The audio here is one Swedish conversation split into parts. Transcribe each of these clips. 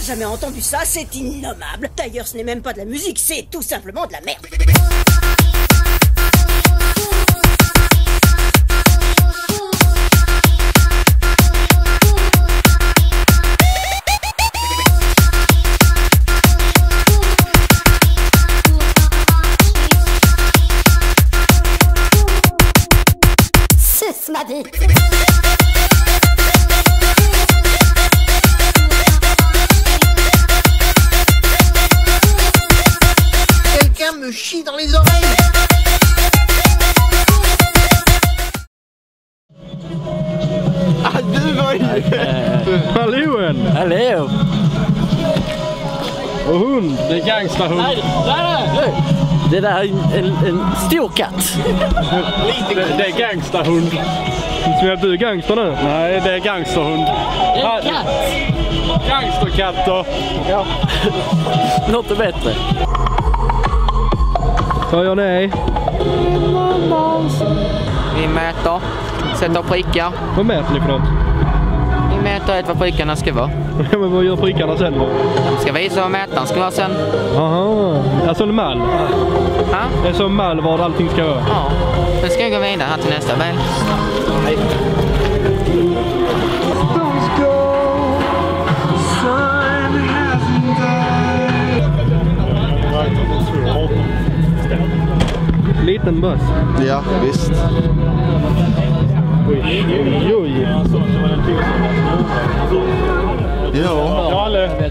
Jamais entendu ça, c'est innommable. D'ailleurs, ce n'est même pas de la musique, c'est tout simplement de la merde. C'est ma vie. Quelqu'un me chie dans les oreilles. Ah, du var ju... Hallå! Hallå! Och hund, det är gangsterhund. Nej, det där är en stor katt. Det är gangsterhund. Tror du är gangster nu? Nej, det är gangsterhund. Det är en katt. Gangsterkatter. Ja. Något är bättre. Vad gör ni? Vi mäter, sätter prickar. Vad mäter ni för något? Vi mäter vad prickarna ska vara. Men vad gör prickarna sen då? De ska visa vad mätaren ska vara sen. Aha, alltså en mall. Ja? Det är som mall vad allting ska vara. Ja. Nu ska jag gå vidare här till nästa bil. Liten buss. Ja, visst. Oj, oj, oj. Ja. Jalle. Got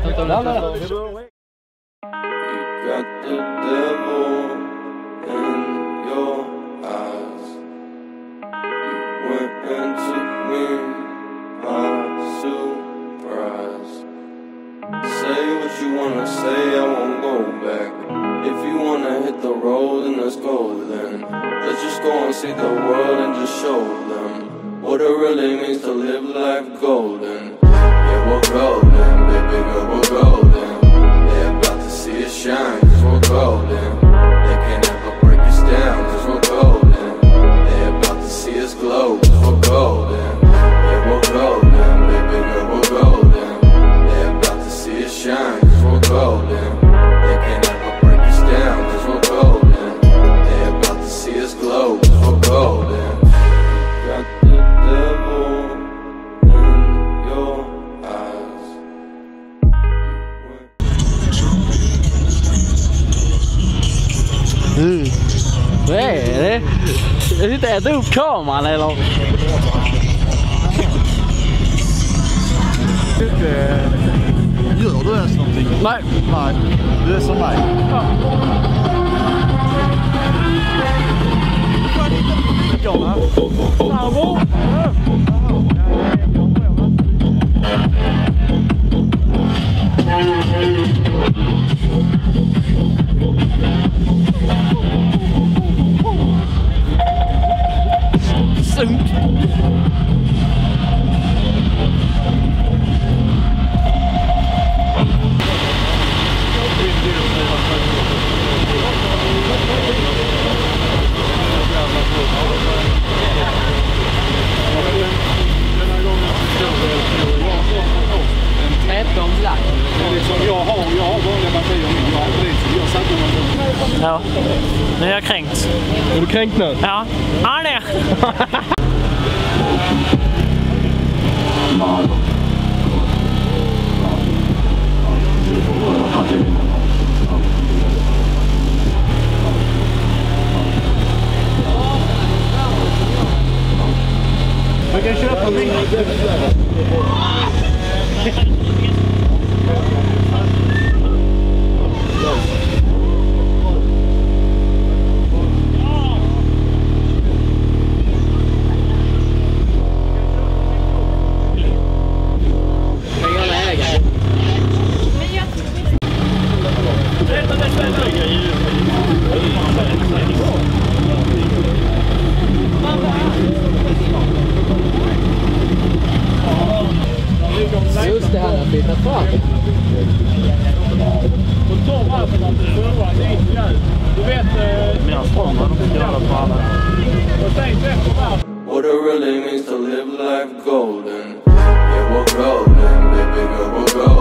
the devil in your eyes. You went and took me by surprise. Say what you wanna say, I won't go back. If you wanna hit the road, then let's go then. Let's just go and see the world and just show them what it really means to live life golden. Yeah, we're golden, baby girl, we're golden. They're about to see us shine, cause we're golden. They can't ever break us down, cause we're golden. They're about to see us glow, cause we're golden. Yeah, we're golden, baby girl, we're golden. They're about to see us shine, cause we're golden. They can't ever break us down, cause we're golden. They're about to see us glow, cause we're golden. Got the devil in your eyes. Vad är det? Jag sitter och äter upp kameran eller? Gör du ens någonting? Nej. Nej, du är som mig. Ja. Ja, nu är jag kränkt. Är du kränkt nu? Ja, ja det. Vi kan köpa min. Just det här att byta fram. What it really means to live life golden. Yeah, we're golden, baby girl, we're golden.